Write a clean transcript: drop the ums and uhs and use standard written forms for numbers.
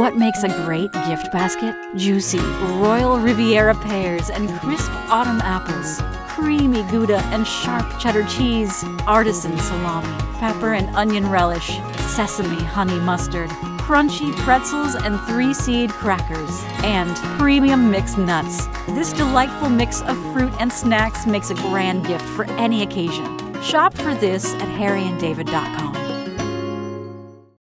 What makes a great gift basket? Juicy Royal Riviera pears and crisp autumn apples, creamy Gouda and sharp cheddar cheese, artisan salami, pepper and onion relish, sesame honey mustard, crunchy pretzels and 3-seed crackers, and premium mixed nuts. This delightful mix of fruit and snacks makes a grand gift for any occasion. Shop for this at harryanddavid.com.